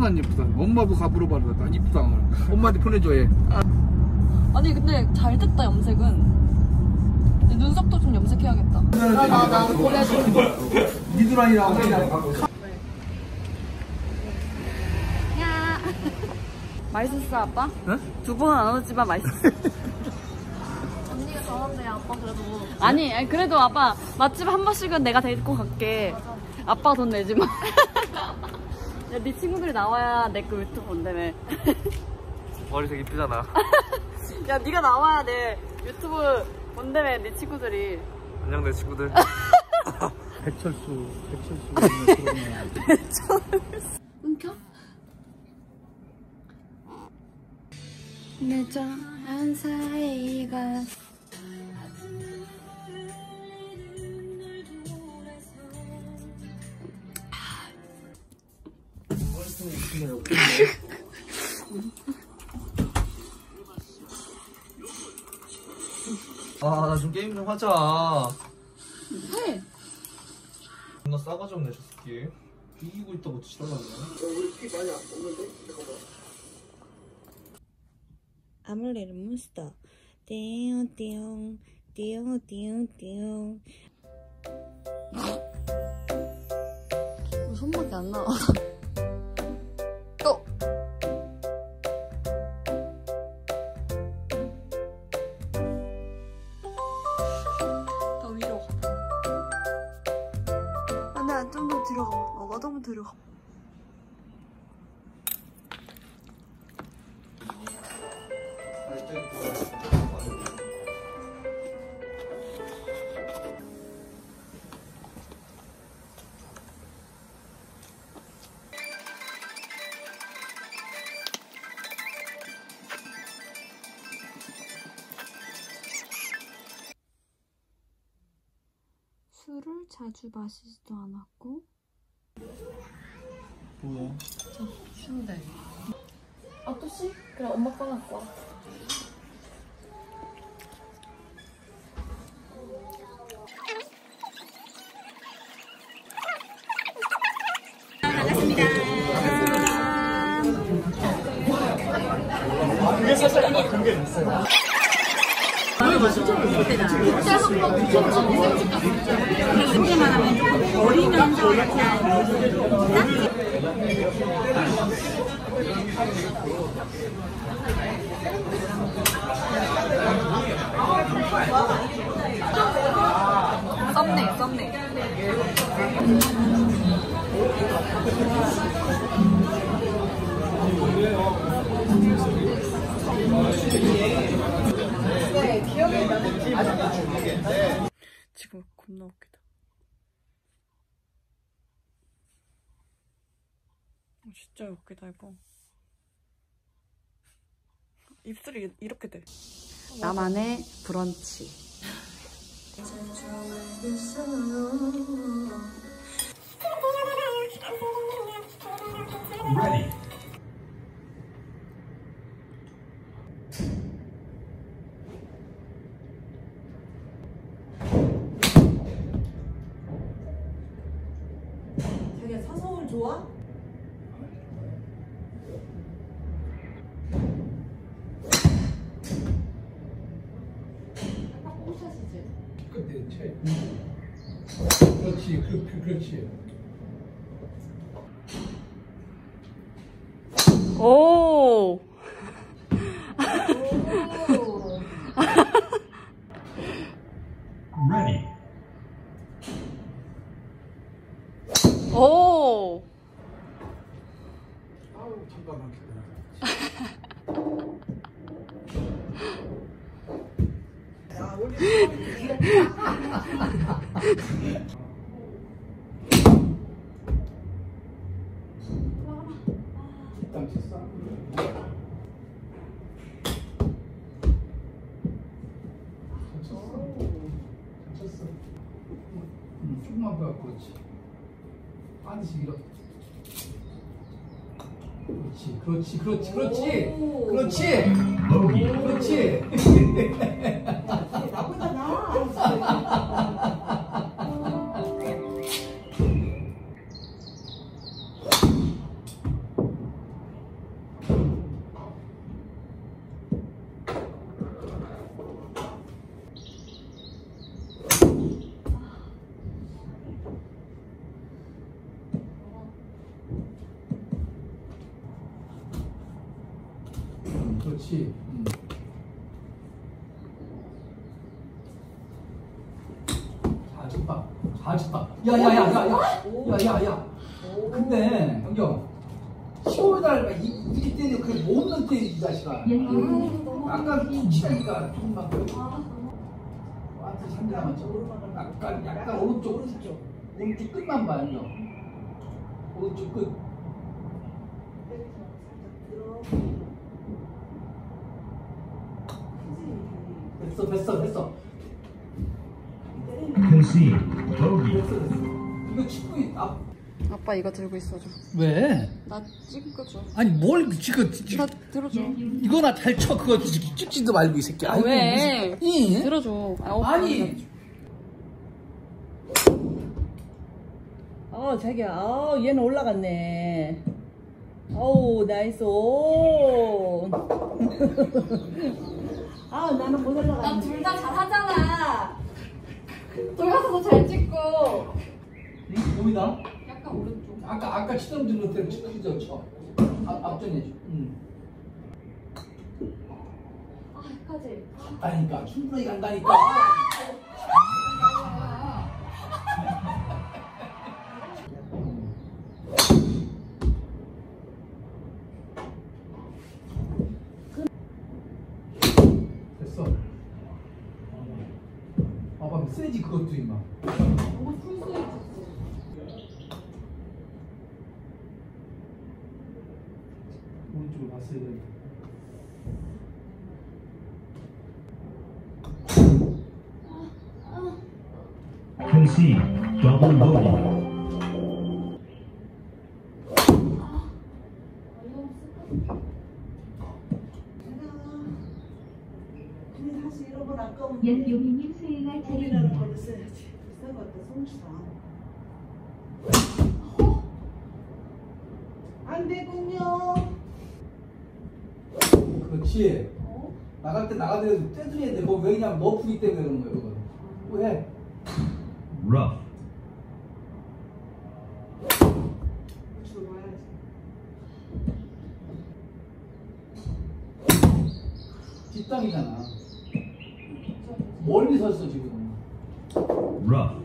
하나만 예쁘다. 엄마도 가 물어봐라. 난 이쁘다. 엄마한테 보내줘 얘. 아니 근데 잘 됐다 염색은. 눈썹도 좀 염색해야겠다. 나 보내줘. 미드라인이라고 그냥. 야. 맛있었어 아빠? 응? 두 번은 안 오지만 맛있었어. 언니가 잘한대. 아빠 그래도. 아니 그래도 아빠 맛집 한 번씩은 내가 데리고 갈게. 아빠가 돈 내지 마. 야, 네 친구들이 나와야 내 그 유튜브 본다며. 머리 되게 이쁘잖아. 야 네가 나와야 내 유튜브 본다며 네 친구들이. 안녕 내 친구들. 백철수. 끊겨? 늦어한 사이가 아, 나 좀 게임 좀 하자. 해. 존나 싸가지 없네, 저 새끼. 이기고 있다고 지랄하네. 우리 피 많이 안 먹는데? 잠깐만. 아무래도 몬스터. 띠용. 손밖에 안 나와. 또. 더 위로 가. 나 좀 더 들어가. 너가 너무 들어가. 술을 자주 마시지도 않았고. 뭐야? 쉬운데. 아 또 씨? 그래 엄마 거 갖고 와. 그게 사실 그런 게 있어요. 소개만 하면 조금 어리면서 약간 썸네. 지금 겁나 웃기다. 진짜 웃기다 이거. 입술이 이렇게 돼. 나만의 브런치. Ready. 자기야 사서울 좋아? 그렇지, 그렇지. 오. Ready. 오. 아우, 잠깐만. 일단 쳤어. 쳤어. 조금만 더. 그렇지. 반드시 밀어. 그렇지. 나보다 나. 그렇지. 잘 쳤다. 야야야야야야야야. 근데 영경 15달 이렇게 때려 그 몸은 때려 이 자식아. 약간 치니까 조금만 더. 완전 상대만 쳐. 약간 오른쪽 끝만 봐 영경. 오른쪽 끝. 됐어. Concede. Bogey. 됐어. 이거 충분히 아빠 이거 들고 있어줘. 왜? 나 찍어줘. 아니 뭘 지금 나 들어줘. 이거나 잘 쳐. 그거 찍지도 말고 이 새끼. 아이고, 왜? 이? 들어줘. 아니. 자기야, 얘는 올라갔네. 어우, 나이스. 오. 나는 못 올라갔네. 난 둘 다 잘하잖아. 돌아서도 잘 찍고. 보이나? 약간 오른쪽. 아까 치던 대로 치던 쳐. 앞전에. 하지. 갔다니까. 충분히 간다니까. 됐어. 봐봐, 세지 그것도 임마. 오른쪽으로 봤어야 돼. Concede. Double bogey. 사실 이런 건 아까운 연요민님 수행할 우리라는 차례입니다. 걸로 써야지. 비싼 것 같다, 송치랑. 안 되군요. 그렇지. 나갈 때 나가더라도 떼줘야 돼. 뭐 왜냐면 너프기 때문에 그런 거야, 그거. 왜? Rough. 우측으로 와야지. 뒷땅이잖아. 멀리 섰어 지금. Rough.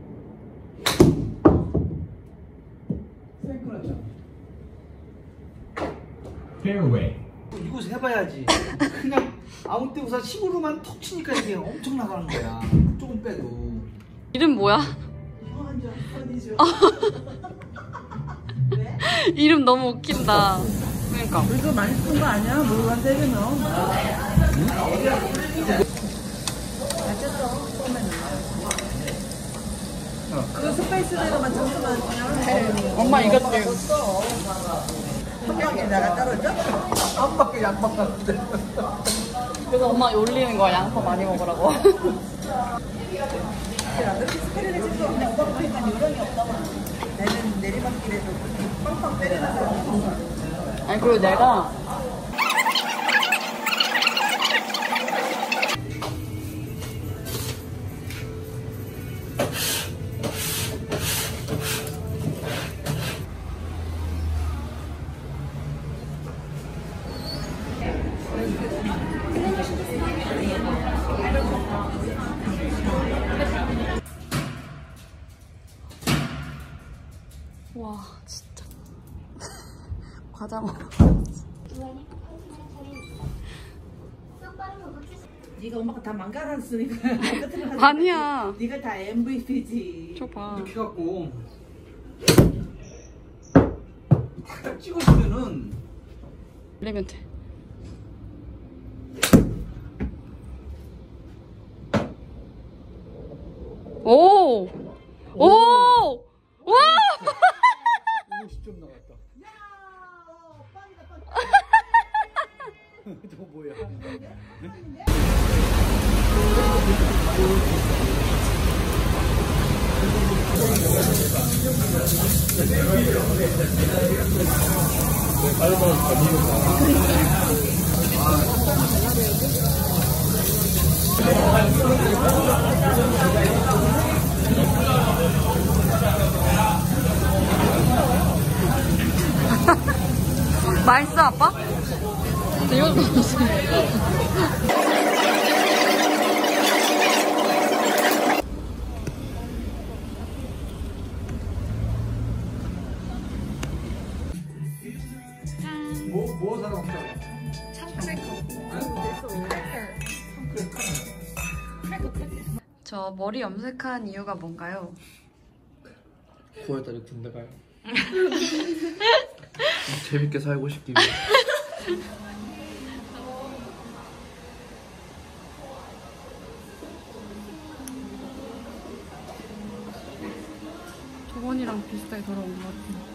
생크 났잖아. Fairway. 이곳 해봐야지. 그냥 아무 때 우선 힘으로만 톡 치니까 이게 엄청 나가는 거야. 조금 빼도. 이름 뭐야? 이상한 줄 아니죠? 이름 너무 웃긴다. 그러니까. 이거 많이 쓴 거 아니야? 물만 때리면. 그 스페이스대로만 점수만 그냥. 엄마 이겼지. 한 명이 나가 떨어져? 한 바퀴 양반 같은데. 그래서 엄마 올리는 거야. 양파 많이 먹으라고. 그렇게 스페리를 찍고 그냥 오빠가 보니까 요령이 없다고. 내는 내리막길에도 그렇게 빵빵 때리는 사람 없어. 아니 그리고 내가 와 진짜 과자 먹어. 네가 엄마가 다 망가놨으니까. 아니야. 네가 다 MVP지. 줘봐. 이렇게 해갖고 탁탁 찍어주면은 내면 돼. 오! 오! 와! 50점 나갔다. 저거 뭐야? 맛있어 아빠? 이거 뭐 사러 왔다? 저 머리 염색한 이유가 뭔가요? 9월달에 군대 가요. 재밌게 살고 싶기 위해. 저번이랑 비슷하게 돌아온 것 같아요.